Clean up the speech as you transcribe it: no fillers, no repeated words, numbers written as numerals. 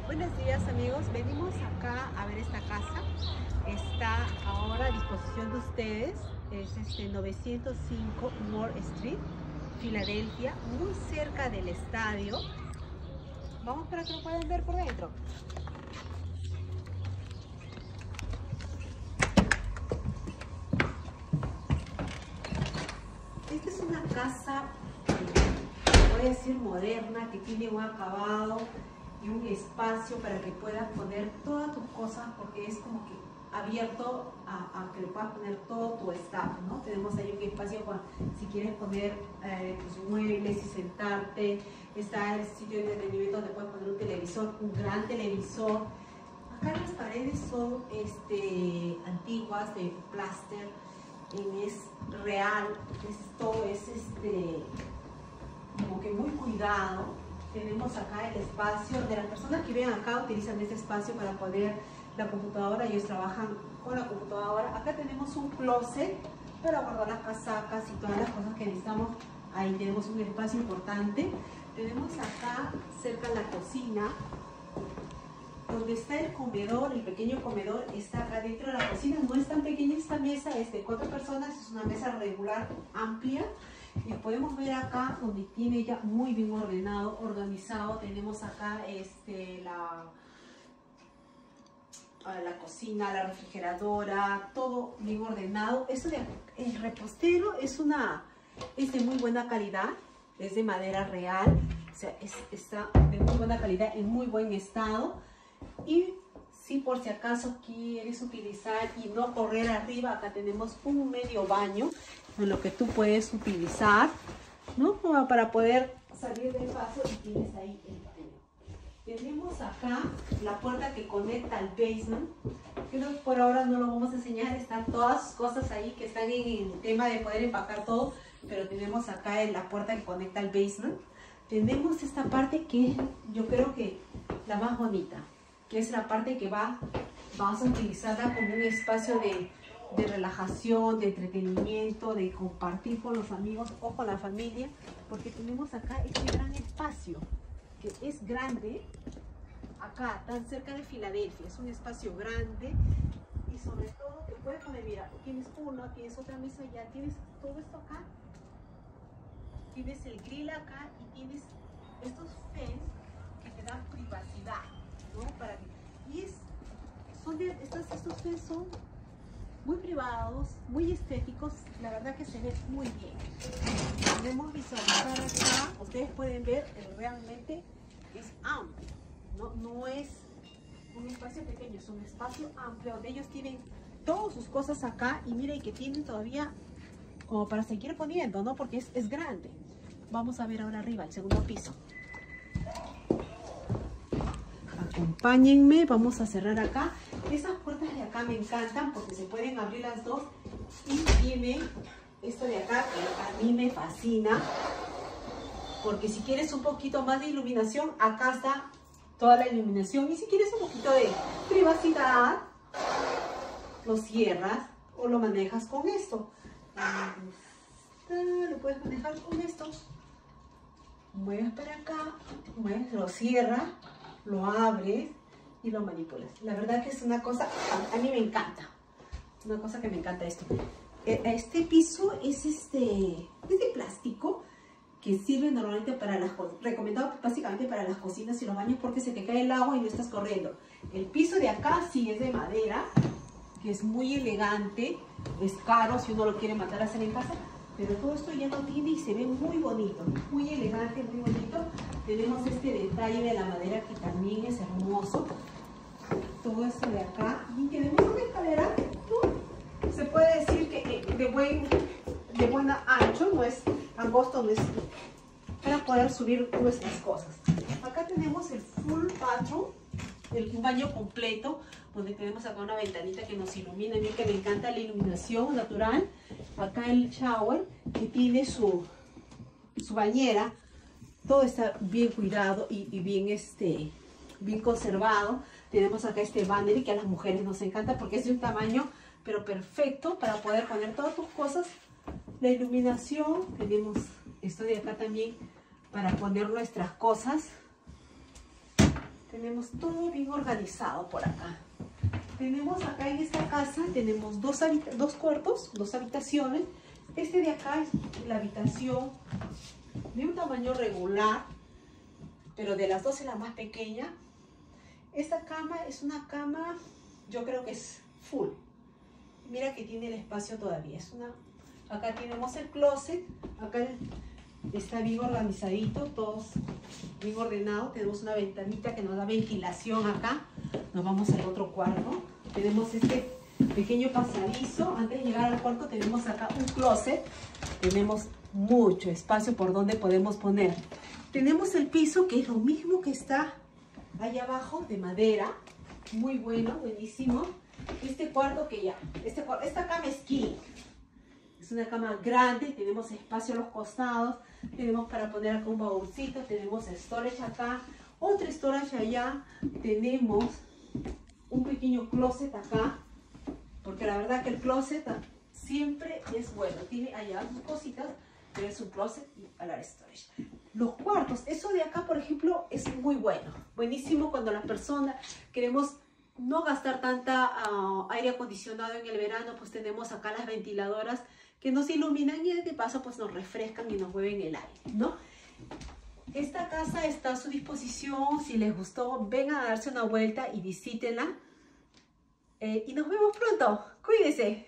Buenos días amigos, venimos acá a ver esta casa. Está ahora a disposición de ustedes. Es 905 Moore Street, Filadelfia, muy cerca del estadio. Vamos para que lo puedan ver por dentro. Esta es una casa, voy a decir moderna, que tiene un acabado y un espacio para que puedas poner todas tus cosas, porque es como que abierto a que le puedas poner todo tu staff, ¿no? Tenemos ahí un espacio para si quieres poner tus muebles y sentarte. Está el sitio de entretenimiento donde puedes poner un televisor, un gran televisor. Acá las paredes son antiguas, de plaster, es real, todo es como que muy cuidado. Tenemos acá el espacio de las personas que viven acá, utilizan este espacio para poner la computadora. Ellos trabajan con la computadora. Acá tenemos un closet para guardar las casacas y todas las cosas que necesitamos. Ahí tenemos un espacio importante. Tenemos acá cerca la cocina, donde está el comedor. El pequeño comedor está acá dentro de la cocina. No es tan pequeña esta mesa, es de 4 personas, es una mesa regular, amplia. Y podemos ver acá donde tiene ya muy bien ordenado, organizado. Tenemos acá la cocina, la refrigeradora, todo bien ordenado. El repostero es de muy buena calidad, es de madera real, o sea, está de muy buena calidad, en muy buen estado. Y si por si acaso quieres utilizar y no correr arriba, acá tenemos un medio baño en lo que tú puedes utilizar, ¿no? Como para poder salir del paso, y tienes ahí el baño. Tenemos acá la puerta que conecta al basement. Creo que por ahora no lo vamos a enseñar, están todas sus cosas ahí que están en el tema de poder empacar todo, pero tenemos acá la puerta que conecta al basement. Tenemos esta parte que yo creo que la más bonita, que es la parte que vamos a utilizarla como un espacio de relajación, de entretenimiento, de compartir con los amigos o con la familia, porque tenemos acá este gran espacio, que es grande, acá, tan cerca de Filadelfia. Es un espacio grande y sobre todo que puedes poner, mira, tienes otra mesa allá, tienes todo esto acá, tienes el grill acá y tienes estos fans que te dan privacidad, ¿no? Estos fans son muy privados, muy estéticos, la verdad que se ve muy bien. Podemos visualizar acá, ustedes pueden ver, realmente es amplio, no es un espacio pequeño, es un espacio amplio donde ellos tienen todas sus cosas acá, y miren que tienen todavía como para seguir poniendo, ¿no? Porque es grande. Vamos a ver ahora arriba, el segundo piso. Acompáñenme, vamos a cerrar acá. Esas puertas de acá me encantan porque se pueden abrir las dos, y tiene esto de acá que a mí me fascina, porque si quieres un poquito más de iluminación, acá está toda la iluminación, y si quieres un poquito de privacidad, lo cierras o lo manejas con esto. Lo puedes manejar con esto. Mueves para acá, lo cierras, lo abres y lo manipulas. La verdad que es una cosa, a mí me encanta. Una cosa que me encanta esto. Este piso es de plástico, que sirve normalmente para recomendado básicamente para las cocinas y los baños, porque se te cae el agua y no estás corriendo. El piso de acá sí es de madera, que es muy elegante, es caro si uno lo quiere mandar a hacer en casa, pero todo esto ya lo tiene y se ve muy bonito, muy elegante, muy bonito. Tenemos este detalle de la madera que también es hermoso. Todo esto de acá. Y tenemos una escalera, ¿no? Se puede decir que de buena ancho, no es angosto, no es, para poder subir nuestras cosas. Acá tenemos el full bathroom, un baño completo, donde tenemos acá una ventanita que nos ilumina. A mí que me encanta la iluminación natural. Acá el shower, que tiene su bañera. Todo está bien cuidado y bien conservado. Tenemos acá este banner que a las mujeres nos encanta porque es de un tamaño pero perfecto para poder poner todas tus cosas. La iluminación, tenemos esto de acá también para poner nuestras cosas. Tenemos todo bien organizado por acá. Tenemos acá en esta casa, tenemos dos cuartos, dos habitaciones. Este de acá es la habitación de un tamaño regular, pero de las dos es la más pequeña. Esta cama es una cama, yo creo que es full. Mira que tiene el espacio todavía. Acá tenemos el closet, acá está bien organizadito, todos bien ordenado. Tenemos una ventanita que nos da ventilación acá. Nos vamos al otro cuarto. Tenemos este pequeño pasadizo. Antes de llegar al cuarto tenemos acá un closet. Tenemos mucho espacio por donde podemos poner. Tenemos el piso, que es lo mismo que está ahí abajo, de madera. Muy bueno, buenísimo. Este cuarto que esta cama es king. Es una cama grande, tenemos espacio a los costados, tenemos para poner acá un baúlcito, tenemos storage acá, otro storage allá, tenemos un pequeño closet acá, porque la verdad que el closet siempre es bueno, tiene allá sus cositas, pero es un closet y para storage. Los cuartos, eso de acá por ejemplo es muy bueno, buenísimo cuando las personas queremos no gastar tanta aire acondicionado en el verano, pues tenemos acá las ventiladoras que nos iluminan y de paso pues nos refrescan y nos mueven el aire, ¿no? Esta casa está a su disposición. Si les gustó, vengan a darse una vuelta y visítenla. Y nos vemos pronto. Cuídense.